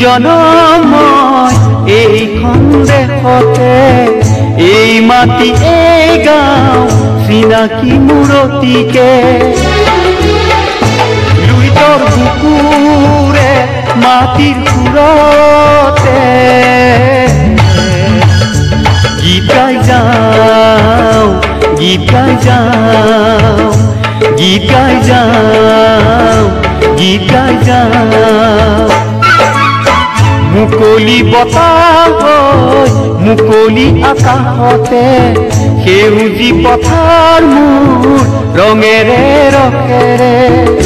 জনম মই এইখন দেশতে, এই মাটি এই গাঁও চিনাকি মূৰতিকে। লুইতৰ বুকুৰে মাটিৰ সুৰতে গীত গাই যাওঁ, গীত গাই যাওঁ, গীত গাই যাওঁ, গীত গাই যাওঁ। মুকলি বতাহ হৈ মুকলি আকাশতে, সেউজী পথাৰ মোৰ ৰঙেৰে ৰসেৰে।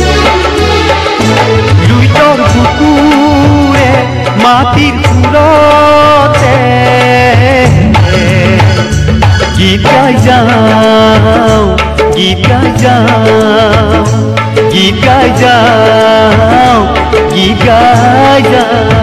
লুইতৰ বুকুৰে মাটিৰ সুৰতে গীত গাই যাওঁ, গীত গাই যাওঁ, গীত গাই যাওঁ, গীত গাই যাওঁ।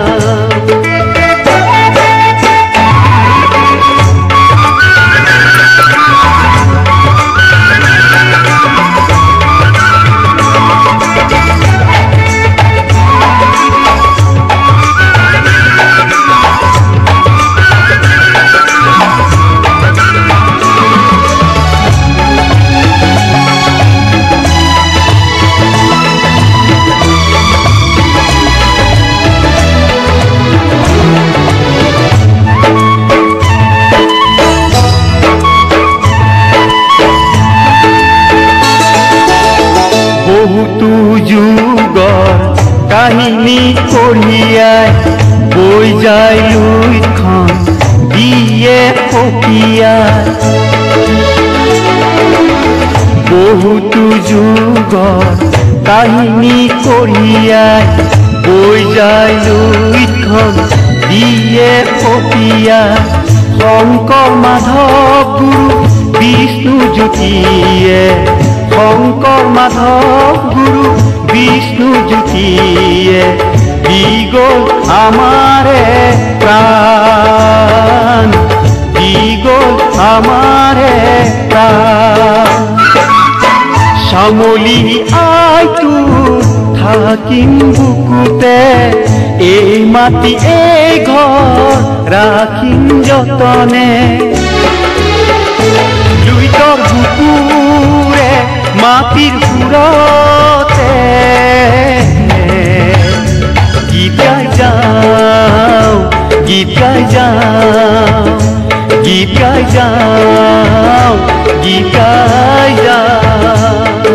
বহুতো যুগৰ কাহিনী কঢ়িয়াই বৈ যায় লুইতখন দিয়ে সকিয়াই। বহুতো যুগৰ কাহিনী কঢ়িয়াই বৈ যায় লুইতখন দিয়ে সকিয়াই। শংকৰ মাধৱ গুৰু বিষ্ণু জ্যোতিয়ে, শংকৰ মাধৱ গুৰু বিষ্ণু জ্যোতিয়ে দি গ'ল আমাৰে প্ৰাণ, দি গ'ল আমাৰে প্ৰাণ। চামলি আইতো থাকিম বুকুতে, এই মাটি এই ঘৰ ৰাখিম যতনে। লুইতৰ বুকুৰে মাটিৰ সুৰতে গীত গাই যাওঁ, গীত গাই যাওঁ, গীত গাই যাওঁ, গীত গাই যাওঁ।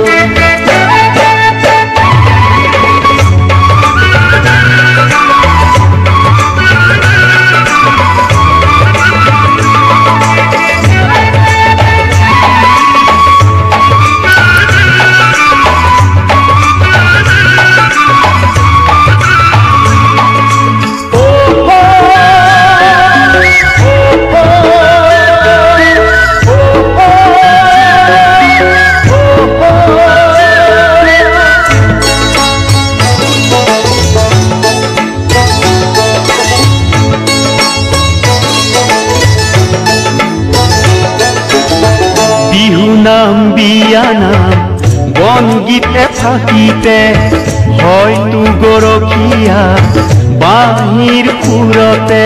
নাম বিয়ানাম বনগীতে থাকিতে, হয়তো গৰখীয়া বাঁহীৰ সুৰতে।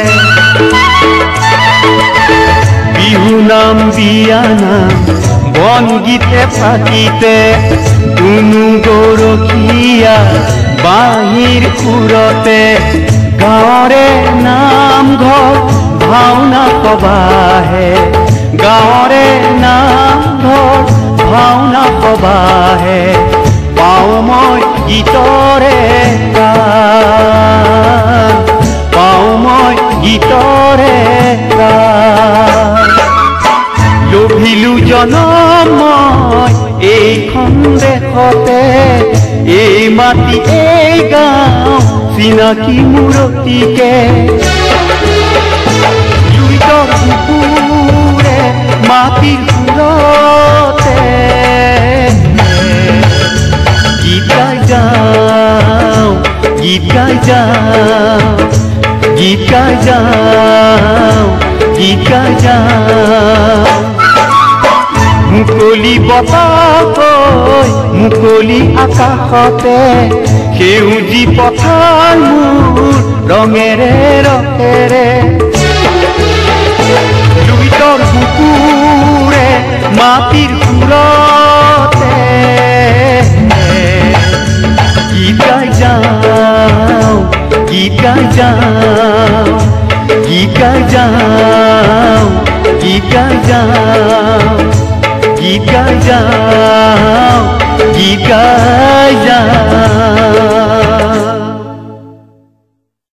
বিহু নাম বিয়ানাম বনগীতে থাকিতে, কোনো গৰখীয়া বাঁহীৰ সুৰতে। গাঁৱৰে নামঘৰ ভাওনা সবাহে, গাঁৱৰে নামঘৰ ভাওনা সবাহে পাওঁ মই গীতৰে গান, পাওঁ মই গীতৰে গান। লভিলো জনম মই এইখন দেশতে, এই মাটি এই গাঁও চিনাকি মূৰতিকে। লুইতৰ বুকুৰে মাটিৰ সুৰতে গীত গাই যাওঁ, গীত গাই যাওঁ, গীত গাই যাওঁ, গীত গাই যাওঁ। মুকলি বতাহ হৈ মুকলি আকাশতে, সেউজী পথাৰ মোৰ ৰঙেৰে ৰঙেৰে লুইতৰ বুকুৰে মাটিৰ সুৰতে গীত গাই যাওঁ গীত গাই যাওঁ গীত গাই যাওঁ গীত গাই যাওঁ গীত গাই যাওঁ গীত গাই যাওঁ